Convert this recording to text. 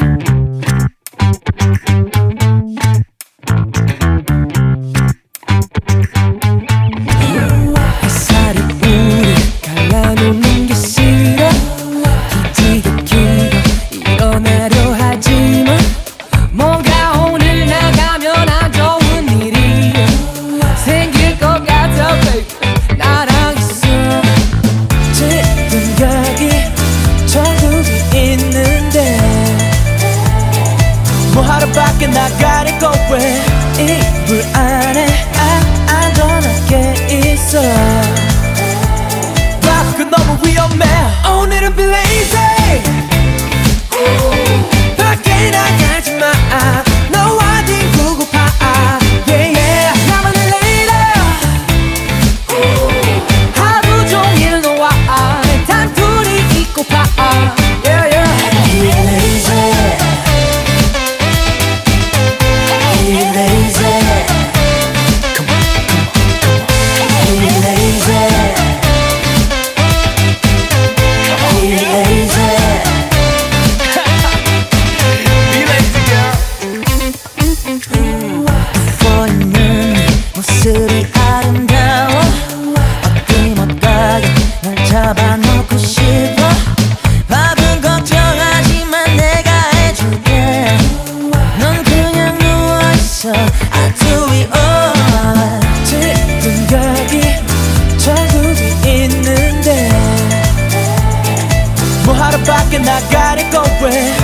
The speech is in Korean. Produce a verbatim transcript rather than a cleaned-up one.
밖에 나가려고 왜 이불 안에 아, 안전하게 있어. 밖은 너무 위험해. 오늘은 be lazy. 밖에 나가지 마. 너와 뒹구고파. Yeah yeah. 나만의 lady. 하루 종일 너와 단둘이 있고파. Yeah yeah. Be lazy. 모습이 아름다워 어김없다게 날 잡아놓고 싶어. 밥은 걱정하지만 내가 해줄게. 넌 그냥 누워있어. I do it all. 지금 여기 천국이 있는데 뭐 하러 밖에 나가려고 왜